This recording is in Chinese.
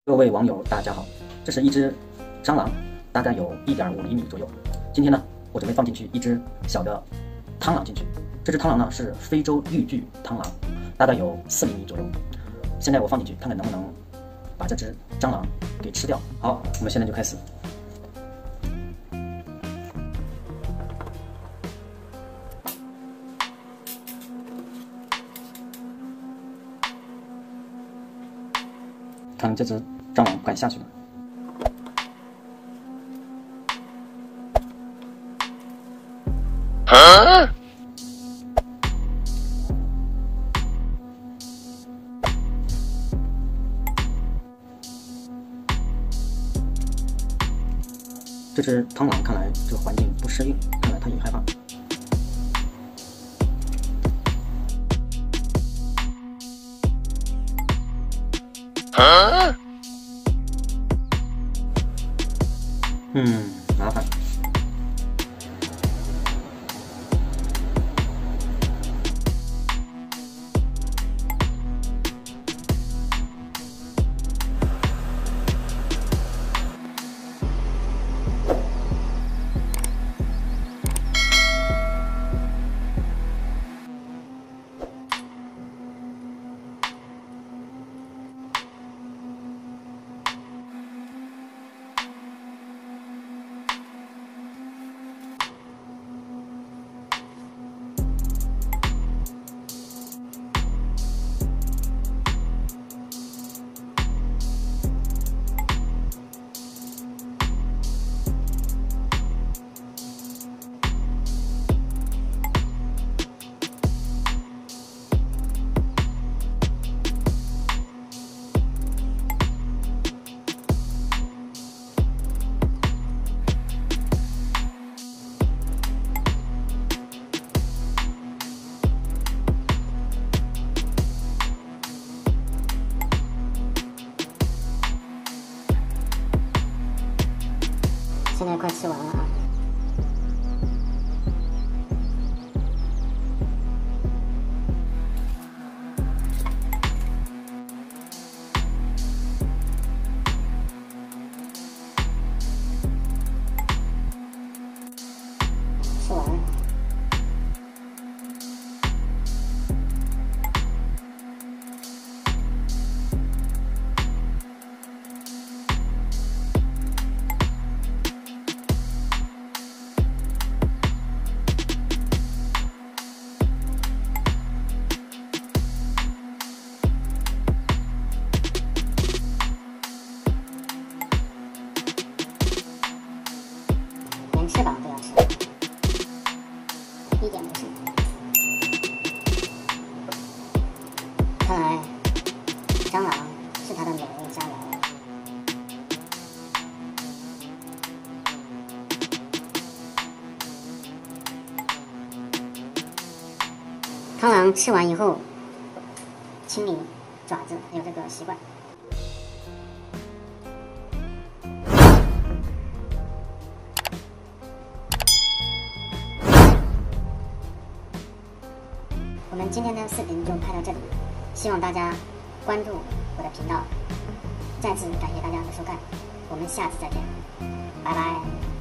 各位网友，大家好，这是一只蟑螂，大概有1.5厘米左右。今天呢，我准备放进去一只小的螳螂进去。这只螳螂呢是非洲绿巨螳螂，大概有4厘米左右。现在我放进去，看看能不能把这只蟑螂给吃掉。好，我们现在就开始。看这只蟑螂不敢下去了。这只螳螂看来这个环境不适应，看来它也害怕。麻烦。现在快吃完了啊！吃完了。连翅膀都要吃，一点不剩。看来蟑螂是它的美味佳肴。螳螂吃完以后清理爪子，有这个习惯。我们今天的视频就拍到这里，希望大家关注我的频道。再次感谢大家的收看，我们下次再见，拜拜。